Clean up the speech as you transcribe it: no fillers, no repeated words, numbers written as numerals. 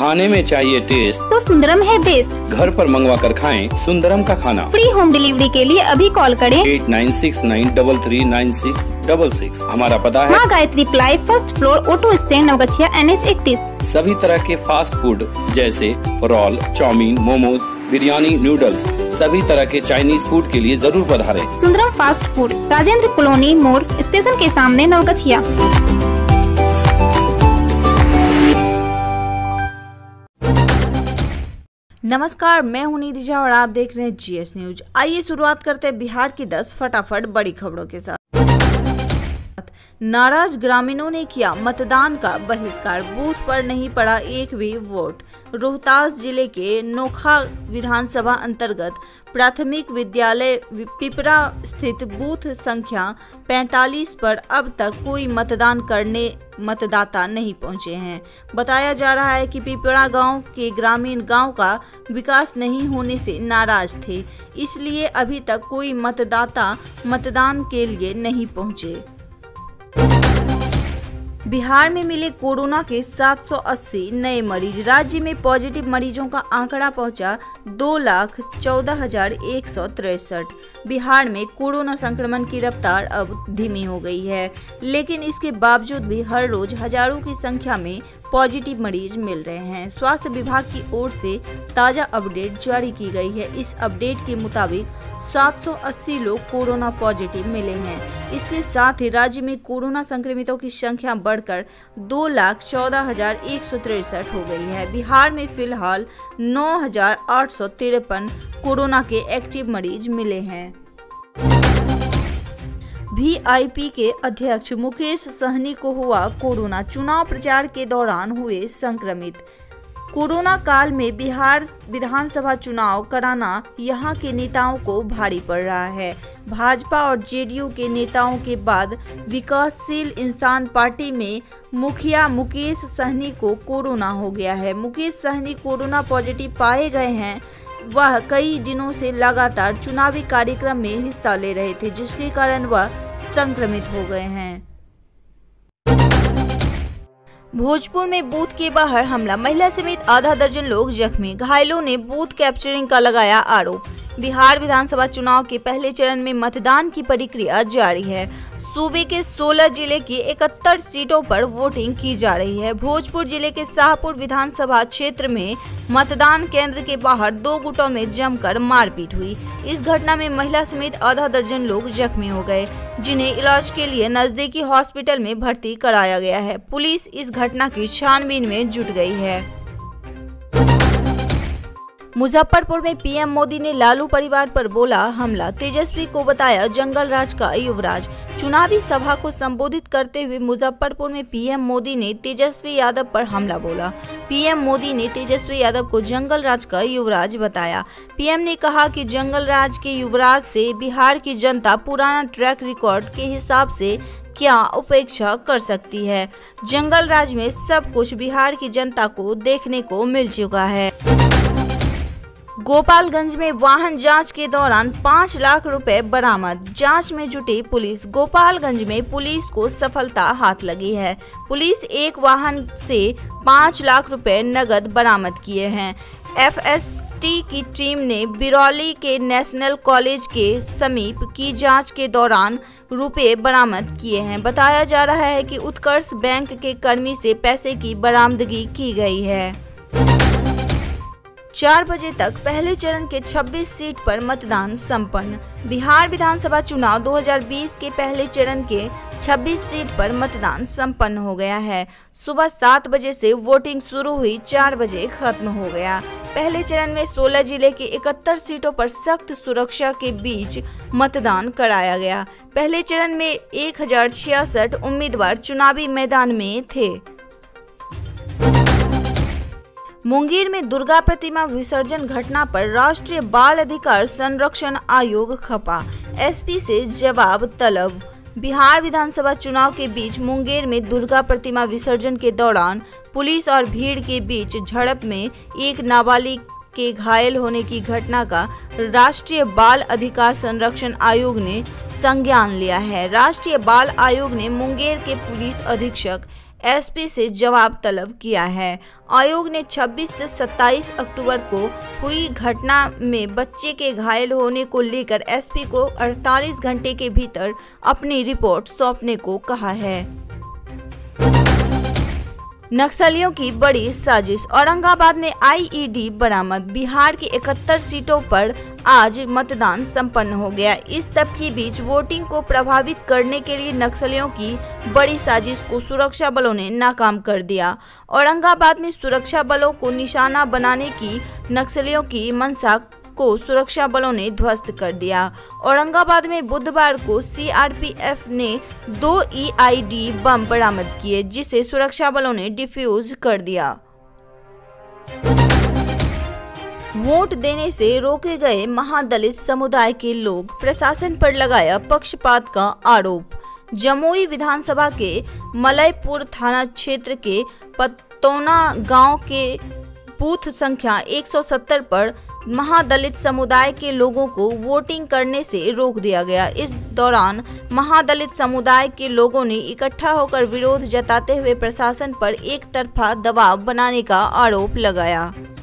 खाने में चाहिए टेस्ट तो सुंदरम है बेस्ट। घर पर मंगवा कर खाएं सुंदरम का खाना। फ्री होम डिलीवरी के लिए अभी कॉल करें 8969339666। हमारा पता है माँ Gayatri ply, first floor, auto stand, Naugachia, NH 31। सभी तरह के फास्ट फूड जैसे roll, chowmein, momos, biryani, noodles, सभी तरह के चाइनीज फूड के लिए जरूर पधारें। Sundaram fast food, Rajendra colony मोड़, स्टेशन के सामने, नवगछिया। नमस्कार, मैं हूं निधि झा और आप देख रहे हैं GS न्यूज। आइए शुरुआत करते हैं बिहार की 10 फटाफट बड़ी खबरों के साथ। नाराज ग्रामीणों ने किया मतदान का बहिष्कार, बूथ पर नहीं पड़ा एक भी वोट। रोहतास जिले के नोखा विधानसभा अंतर्गत प्राथमिक विद्यालय पिपरा स्थित बूथ संख्या 45 पर अब तक कोई मतदान करने मतदाता नहीं पहुंचे हैं। बताया जा रहा है कि पिपरा गांव के ग्रामीण गांव का विकास नहीं होने से नाराज थे, इसलिए अभी तक कोई मतदाता मतदान के लिए नहीं पहुंचे। बिहार में मिले कोरोना के 780 नए मरीज। राज्य में पॉजिटिव मरीजों का आंकड़ा पहुंचा 2,14,163। बिहार में कोरोना संक्रमण की रफ्तार अब धीमी हो गई है, लेकिन इसके बावजूद भी हर रोज हजारों की संख्या में पॉजिटिव मरीज मिल रहे हैं। स्वास्थ्य विभाग की ओर से ताजा अपडेट जारी की गई है। इस अपडेट के मुताबिक 780 लोग कोरोना पॉजिटिव मिले हैं। इसके साथ ही राज्य में कोरोना संक्रमितों की संख्या बढ़कर 2,14,163 हो गई है। बिहार में फिलहाल 9,853 कोरोना के एक्टिव मरीज मिले हैं। VIP के अध्यक्ष मुकेश सहनी को हुआ कोरोना, चुनाव प्रचार के दौरान हुए संक्रमित। कोरोना काल में बिहार विधानसभा चुनाव कराना यहां के नेताओं को भारी पड़ रहा है। भाजपा और JDU के नेताओं के बाद विकासशील इंसान पार्टी में मुखिया मुकेश सहनी को कोरोना हो गया है। मुकेश सहनी कोरोना पॉजिटिव पाए गए हैं। वह कई दिनों से लगातार चुनावी कार्यक्रम में हिस्सा ले रहे थे, जिसके कारण वह संक्रमित हो गए हैं। भोजपुर में बूथ के बाहर हमला, महिला समेत आधा दर्जन लोग जख्मी। घायलों ने बूथ कैप्चरिंग का लगाया आरोप। बिहार विधानसभा चुनाव के पहले चरण में मतदान की प्रक्रिया जारी है। सूबे के 16 जिले की 71 सीटों पर वोटिंग की जा रही है। भोजपुर जिले के शाहपुर विधानसभा क्षेत्र में मतदान केंद्र के बाहर 2 गुटों में जमकर मारपीट हुई। इस घटना में महिला समेत आधा दर्जन लोग जख्मी हो गए, जिन्हें इलाज के लिए नजदीकी हॉस्पिटल में भर्ती कराया गया है। पुलिस इस घटना की छानबीन में जुट गई है। मुजफ्फरपुर में PM मोदी ने लालू परिवार पर बोला हमला, तेजस्वी को बताया जंगल राज का युवराज। चुनावी सभा को संबोधित करते हुए मुजफ्फरपुर में PM मोदी ने तेजस्वी यादव पर हमला बोला। PM मोदी ने तेजस्वी यादव को जंगल राज का युवराज बताया। PM ने कहा कि जंगल राज के युवराज से बिहार की जनता पुराना ट्रैक रिकॉर्ड के हिसाब से क्या अपेक्षा कर सकती है। जंगल राज में सब कुछ बिहार की जनता को देखने को मिल चुका है। गोपालगंज में वाहन जांच के दौरान 5 लाख रुपए बरामद, जांच में जुटी पुलिस। गोपालगंज में पुलिस को सफलता हाथ लगी है। पुलिस एक वाहन से 5 लाख रुपए नगद बरामद किए हैं। FST की टीम ने बिरौली के नेशनल कॉलेज के समीप की जांच के दौरान रुपए बरामद किए हैं। बताया जा रहा है कि उत्कर्ष बैंक के कर्मी से पैसे की बरामदगी की गई है। 4 बजे तक पहले चरण के 26 सीट पर मतदान संपन्न। बिहार विधानसभा चुनाव 2020 के पहले चरण के 26 सीट पर मतदान संपन्न हो गया है। सुबह 7 बजे से वोटिंग शुरू हुई, 4 बजे खत्म हो गया। पहले चरण में 16 जिले के 71 सीटों पर सख्त सुरक्षा के बीच मतदान कराया गया। पहले चरण में 1066 उम्मीदवार चुनावी मैदान में थे। मुंगेर में दुर्गा प्रतिमा विसर्जन घटना पर राष्ट्रीय बाल अधिकार संरक्षण आयोग खपा, SP से जवाब तलब। बिहार विधानसभा चुनाव के बीच मुंगेर में दुर्गा प्रतिमा विसर्जन के दौरान पुलिस और भीड़ के बीच झड़प में एक नाबालिग के घायल होने की घटना का राष्ट्रीय बाल अधिकार संरक्षण आयोग ने संज्ञान लिया है। राष्ट्रीय बाल आयोग ने मुंगेर के पुलिस अधीक्षक एसपी से जवाब तलब किया है। आयोग ने 26 से 27 अक्टूबर को हुई घटना में बच्चे के घायल होने को लेकर एसपी को 48 घंटे के भीतर अपनी रिपोर्ट सौंपने को कहा है। नक्सलियों की बड़ी साजिश, औरंगाबाद में आईईडी बरामद। बिहार की 71 सीटों पर आज मतदान संपन्न हो गया। इस सब के बीच वोटिंग को प्रभावित करने के लिए नक्सलियों की बड़ी साजिश को सुरक्षा बलों ने नाकाम कर दिया। औरंगाबाद में सुरक्षा बलों को निशाना बनाने की नक्सलियों की मंशा को सुरक्षा बलों ने ध्वस्त कर दिया। औरंगाबाद में बुधवार को सीआरपीएफ ने 2 ईआईडी बम बरामद किए, जिसे सुरक्षा बलों ने डिफ्यूज कर दिया। वोट देने से रोके गए महादलित समुदाय के लोग, प्रशासन पर लगाया पक्षपात का आरोप। जमुई विधानसभा के मलयपुर थाना क्षेत्र के पतौना गांव के बूथ संख्या 170 पर महादलित समुदाय के लोगों को वोटिंग करने से रोक दिया गया। इस दौरान महादलित समुदाय के लोगों ने इकट्ठा होकर विरोध जताते हुए प्रशासन पर एक तरफा दबाव बनाने का आरोप लगाया।